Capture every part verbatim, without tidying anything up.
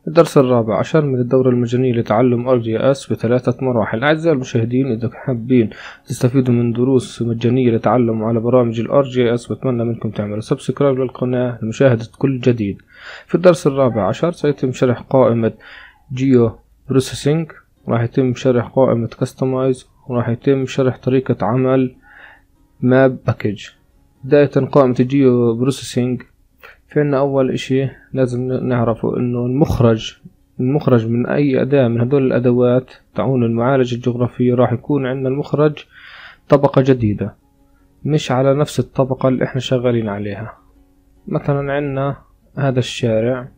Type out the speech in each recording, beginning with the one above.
الدرس الرابع عشر من الدورة المجانية لتعلم ار جي اس بثلاثة مراحل. أعزائي المشاهدين، إذا حابين تستفيدوا من دروس مجانية لتعلم على برامج الار جي اس، بتمنى منكم تعملوا سبسكرايب للقناة لمشاهدة كل جديد. في الدرس الرابع عشر سيتم شرح قائمة جيو بروسيسنج، راح يتم شرح قائمة كاستمايز، وراح يتم شرح طريقة عمل ماب باكج. بداية قائمة الجيو بروسيسنج، فإن أول إشي لازم نعرفه إنه المخرج المخرج من أي أداة من هدول الأدوات تعون المعالجة الجغرافية راح يكون عندنا المخرج طبقة جديدة مش على نفس الطبقة اللي إحنا شغالين عليها. مثلا عندنا هذا الشارع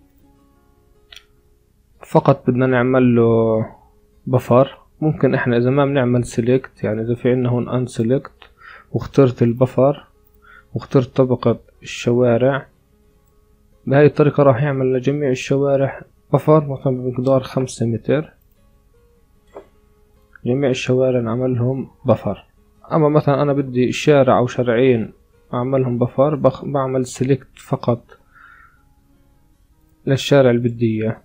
فقط بدنا نعمل له بفر. ممكن إحنا إذا ما بنعمل سيلكت، يعني إذا في عندنا هون أنسيلكت واخترت البفر واخترت طبقة الشوارع، بهاي الطريقة راح يعمل لجميع الشوارع بفر مثلا بمقدار خمسة متر. جميع الشوارع نعملهم بفر. اما مثلا انا بدي شارع او شارعين اعملهم بفر، بعمل سيلكت فقط للشارع اللي بدي اياه.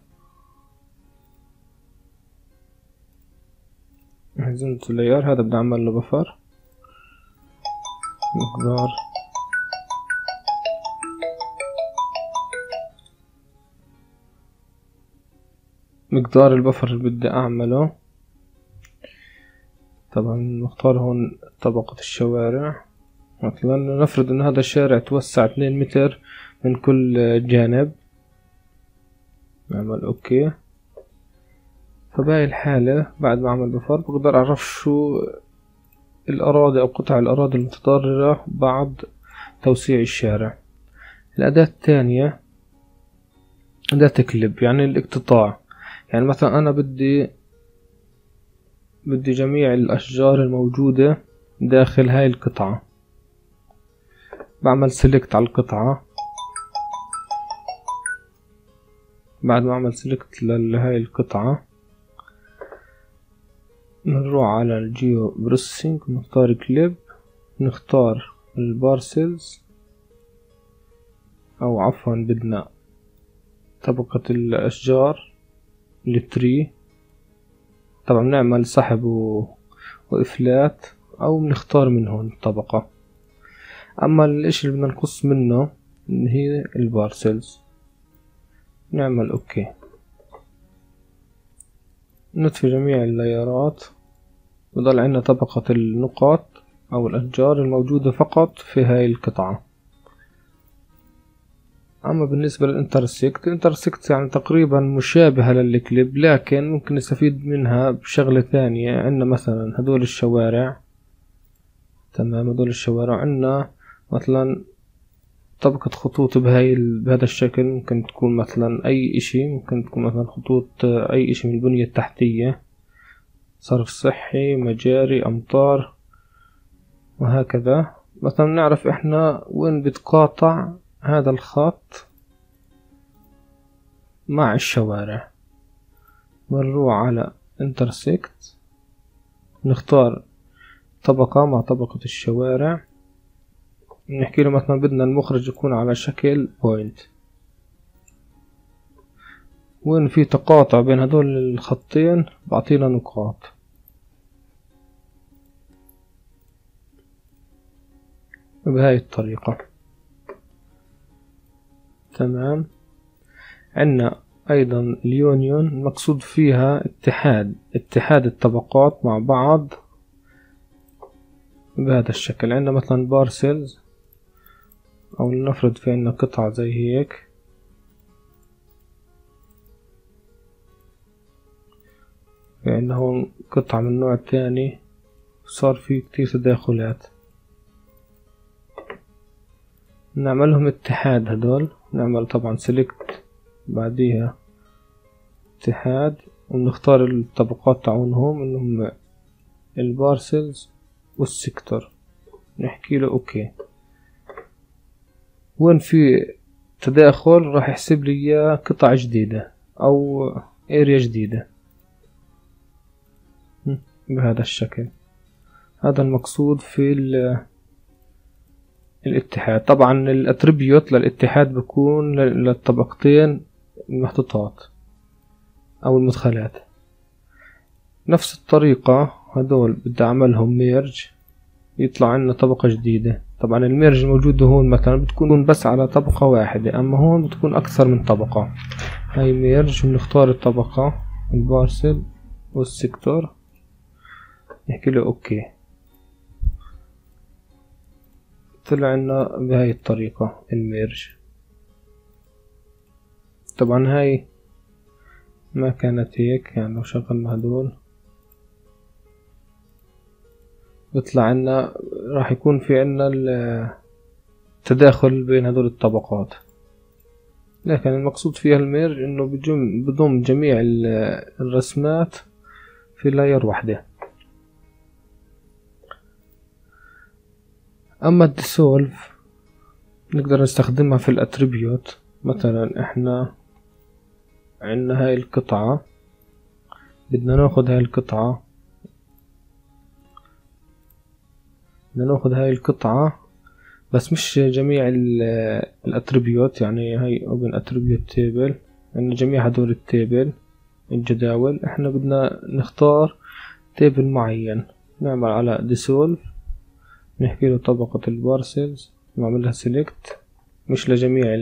هزمت اللاير هذا بدي اعمل له بفر مقدار مقدار البفر اللي بدي اعمله. طبعا نختار هون طبقة الشوارع. مثلا نفرض ان هذا الشارع توسع اثنين متر من كل جانب، نعمل اوكي. فبهاي الحالة بعد ما اعمل بفر بقدر اعرف شو الاراضي او قطع الاراضي المتضررة بعد توسيع الشارع. الاداة الثانية أداة كليب، يعني الاقتطاع. يعني مثلا أنا بدي بدي جميع الأشجار الموجودة داخل هاي القطعة، بعمل سيلكت على القطعة. بعد ما أعمل سيلكت لهاي القطعة نروح على الجيو بروسيسنج، نختار كليب، نختار البارسلز أو عفوا بدنا طبقة الأشجار التري. طبعا نعمل سحب و... وإفلات أو بنختار من هون الطبقة. أما الإشي اللي بدنا نقص منه اللي هي البارسلز، نعمل أوكي. نطفي جميع اللايرات، وضل عندنا طبقة النقاط أو الأشجار الموجودة فقط في هاي القطعة. أما بالنسبة للانترسكت، الانترسكت يعني تقريبا مشابهة للكليب، لكن ممكن نستفيد منها بشغلة ثانية. عندنا مثلا هدول الشوارع، تمام، هدول الشوارع عندنا مثلا طبقة خطوط بهاي بهذا الشكل. ممكن تكون مثلا أي إشي، ممكن تكون مثلا خطوط أي إشي من البنية التحتية، صرف صحي، مجاري، أمطار، وهكذا. مثلا نعرف إحنا وين بتقاطع هذا الخط مع الشوارع. بنروح على intersect، نختار طبقة مع طبقة الشوارع، نحكي له مثلا بدنا المخرج يكون على شكل بوينت. وين في تقاطع بين هدول الخطين بعطينا نقاط. بهاي الطريقة، تمام. عندنا أيضا اليونيون، المقصود فيها اتحاد اتحاد الطبقات مع بعض بهذا الشكل. عندنا مثلا بارسلز، أو لنفرض في عندنا قطعة زي هيك، في عندنا هون قطعة من نوع تاني، صار في كتير تداخلات. نعملهم اتحاد هدول، نعمل طبعا سيلكت بعديها اتحاد، ونختار الطبقات تاعونهم انهم البارسلز والسيكتور، نحكي له اوكي. وين في تداخل راح يحسب لي اياه قطع جديدة او اريا جديدة بهذا الشكل. هذا المقصود في الاتحاد. طبعا الاتريبيوت للاتحاد بيكون للطبقتين المحطوطات. او المدخلات. نفس الطريقة هدول بدي اعملهم ميرج، يطلع عنا طبقة جديدة. طبعا الميرج الموجودة هون مثلا بتكون بس على طبقة واحدة، اما هون بتكون اكثر من طبقة. هاي ميرج، بنختار الطبقة البارسل والسيكتور، نحكي له اوكي. طلع عنا بهاي الطريقة الميرج. طبعا هاي ما كانت هيك، يعني لو شغلنا هدول بيطلع عنا راح يكون في عنا التداخل بين هدول الطبقات، لكن المقصود فيها الميرج انه بضم جميع الرسمات في لاير واحدة. اما الديسولف نقدر نستخدمها في الاتريبيوت. مثلا احنا عندنا هاي القطعة، بدنا ناخد هاي القطعة بدنا ناخد هاي القطعة بس مش جميع الاتريبيوت. يعني هاي open attribute table، عندنا جميع هدول التيبل الجداول. احنا بدنا نختار تيبل معين، نعمل على dissolve، نحكي له طبقة البارسلز، نعمل لها select مش لجميع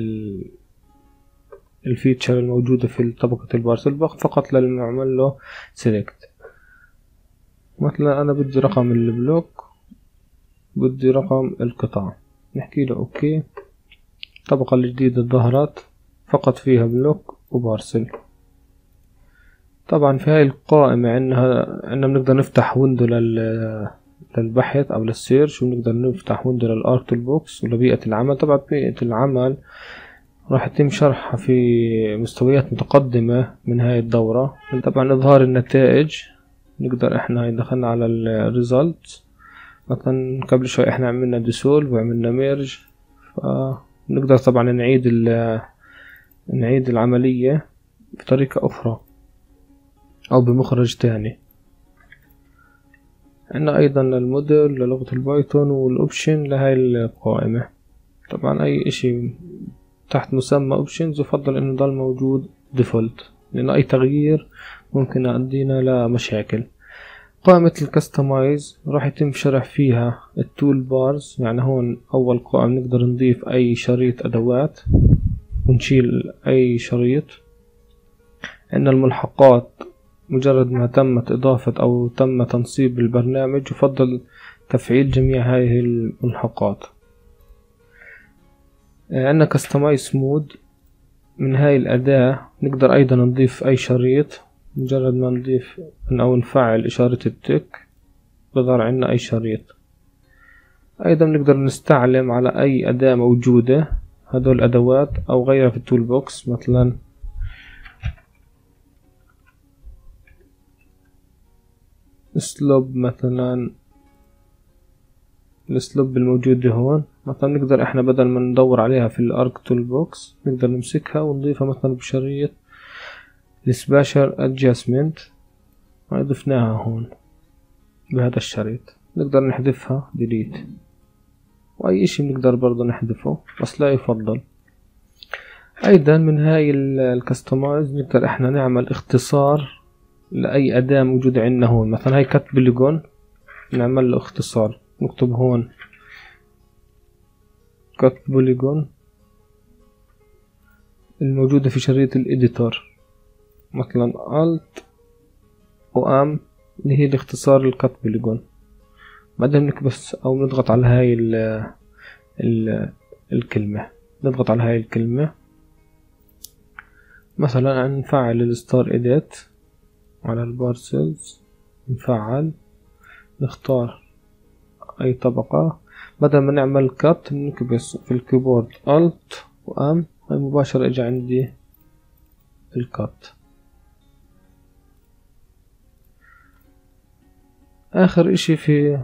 الفيتشر الموجودة في طبقة البارسل، فقط لنعمل له select. مثلا انا بدي رقم البلوك، بدي رقم القطعة، نحكي له اوكي. الطبقة الجديدة ظهرت فقط فيها بلوك وبارسل. طبعا في هاي القائمة عندنا عندنا بنقدر نفتح ويندو لل للبحث او للسيرش، ونقدر نفتح ويندو للارك تول بوكس ولبيئة العمل. طبعا بيئة العمل راح يتم شرحها في مستويات متقدمة من هاي الدورة. طبعا اظهار النتائج، نقدر احنا دخلنا على الريزلت، مثلا قبل شوي احنا عملنا ديسولف وعملنا ميرج، فنقدر طبعا نعيد نعيد العملية بطريقة اخرى او بمخرج تاني. عندنا ايضا الموديل للغة البايثون والاوبشن لهاي القائمة. طبعا اي اشي تحت مسمى اوبشنز يفضل انه يضل موجود ديفولت، لان اي تغيير ممكن يؤدينا لمشاكل. قائمة الكستمايز راح يتم شرح فيها التول بارز. يعني هون اول قائمة نقدر نضيف اي شريط ادوات ونشيل اي شريط. عندنا الملحقات، مجرد ما تمت اضافة او تم تنصيب البرنامج يفضل تفعيل جميع هذه الملحقات. عندنا كستمايز مود، من هاي الأداة نقدر أيضا نضيف أي شريط. مجرد ما نضيف أو نفعل إشارة التك بظهر عنا أي شريط. أيضا نقدر نستعلم على أي أداة موجودة، هدول الأدوات أو غيرها في التول بوكس. مثلا اسلوب، مثلا الاسلوب الموجودة هون، مثلا نقدر احنا بدل ما ندور عليها في الارك تول بوكس نقدر نمسكها ونضيفها مثلا بشريط السباشر ادجستمنت، ضفناها هون بهذا الشريط. نقدر نحذفها ديليت، واي اشي بنقدر برضو نحذفه بس لا يفضل. ايضا من هاي الكستمايز نقدر احنا نعمل اختصار لاي اداة موجودة عندنا هون. مثلا هاي كات بوليجون، نعمل له اختصار، نكتب هون كات بوليجون الموجودة في شريط الإديتور، مثلا Alt و M اللي هي الاختصار للكات بوليجون. بعدين نكبس أو نضغط على هاي ال ال الكلمة، نضغط على هاي الكلمة. مثلا نفعل الستار إيديت على البارسلز، نفعل، نختار أي طبقة. بدل ما نعمل كات نكبس في الكيبورد Alt و M، هاي مباشرة اجى عندي الكات. اخر اشي في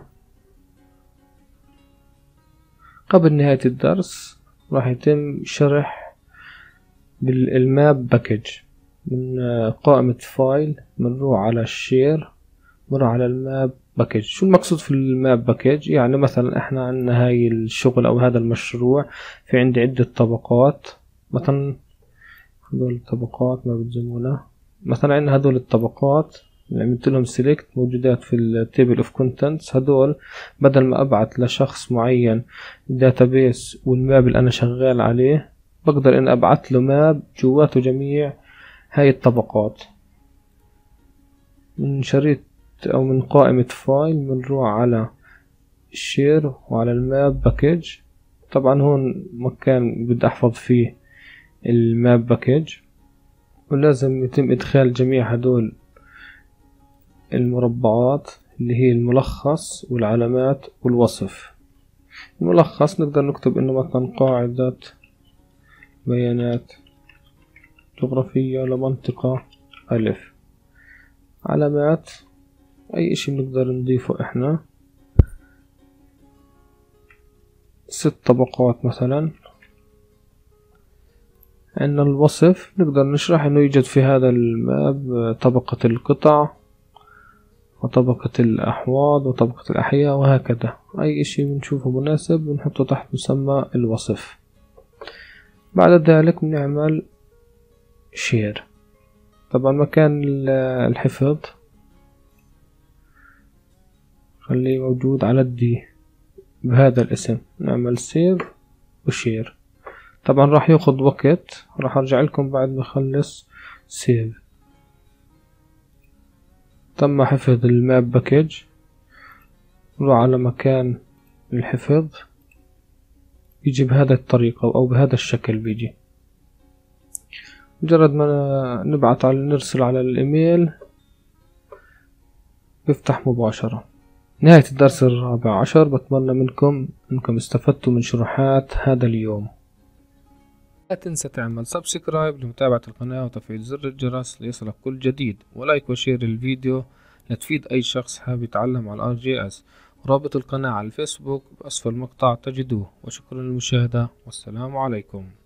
قبل نهاية الدرس راح يتم شرح بالماب باكج. من قائمة فايل بنروح على الشير، بنروح على الماب باكج. شو المقصود في الماب باكج؟ يعني مثلا احنا عندنا هاي الشغل او هذا المشروع في عندي عدة طبقات، مثلا هذول الطبقات ما بتزمونا، مثلا عندنا هدول الطبقات اللي عملت لهم سيلكت موجودات في التيبل اوف كونتنتس. هدول بدل ما ابعت لشخص معين داتابيس والماب اللي انا شغال عليه، بقدر ان ابعت له ماب جواته جميع هاي الطبقات. من شريط او من قائمة فايل بنروح على الشير وعلى الماب باكج. طبعا هون مكان بدي احفظ فيه الماب باكج، ولازم يتم ادخال جميع هدول المربعات اللي هي الملخص والعلامات والوصف. الملخص نقدر نكتب انه مثلا قاعدة بيانات جغرافية لمنطقة ألف. علامات أي إشي بنقدر نضيفه إحنا، ست طبقات مثلا. عندنا الوصف نقدر نشرح إنه يوجد في هذا الماب طبقة القطع وطبقة الأحواض وطبقة الأحياء وهكذا. أي إشي بنشوفه مناسب بنحطه تحت مسمى الوصف. بعد ذلك بنعمل شير. طبعا مكان الحفظ خليه موجود على الدي بهذا الاسم. نعمل سيف وشير. طبعا راح ياخذ وقت، راح ارجع لكم بعد ما اخلص سيف. تم حفظ الماب باكج. نروح على مكان الحفظ، بيجي بهذا الطريقة او بهذا الشكل. بيجي مجرد ما نبعت على نرسل على الايميل بيفتح مباشرة. نهاية الدرس الرابع عشر. بتمنى منكم انكم استفدتوا من شروحات هذا اليوم. لا تنسى تعمل سبسكرايب لمتابعة القناة وتفعيل زر الجرس ليصلك كل جديد، ولايك وشير الفيديو لتفيد اي شخص حابب يتعلم على ار جي اس. رابط القناة على الفيسبوك بأسفل المقطع تجدوه. وشكرا للمشاهدة والسلام عليكم.